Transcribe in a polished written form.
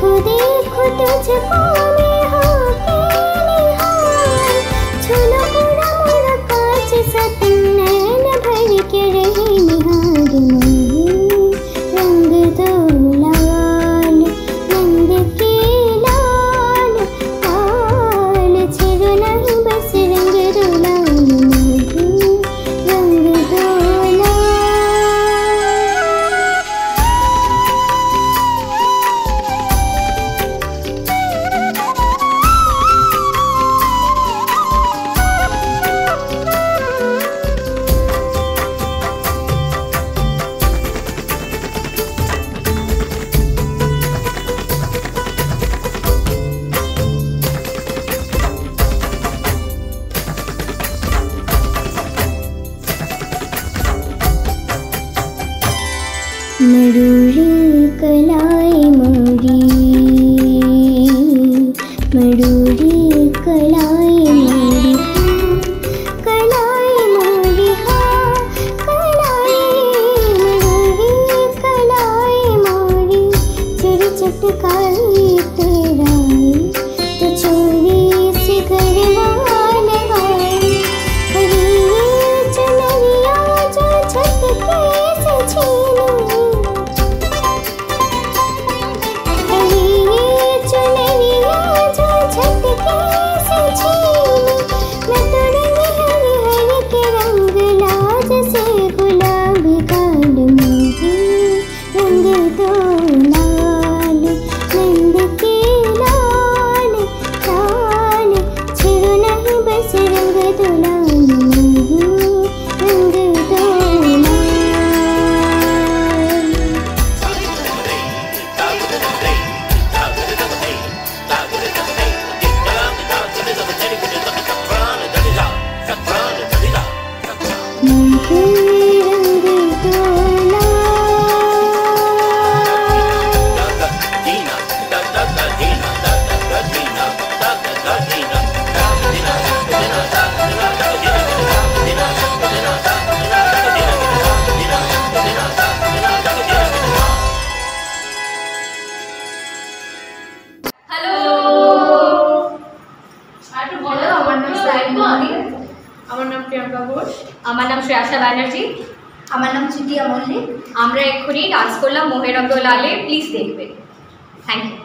देखो तुझको मैं होके निहार, छूलो उड़ा मोरा कांच सा तुम नैन भर के रहे निहार। मोहे रंग दो लाल नंद के लाल लाल, छिड़ो नहीं बस रंग दो लाल। मोहे रंग दो लाल। मरूरी कलाई मोरी, मरूरी कलाई मोरी हाँ, कलाई मोरी हाँ, कलाई मरूरी कलाई मोरी, चिर चटकाई तेराई तो चोरी से घरवान आई। हरी चुनरिया जो छत के से छीनी, আমার নাম শ্রেয়া ব্যানার্জি। আমার নাম চিটিয়া মল্লিক। আমরা এক্ষুনি ডান্স করলাম মোহে রঙ্গ লালে, প্লিজ দেখবে। Thank you.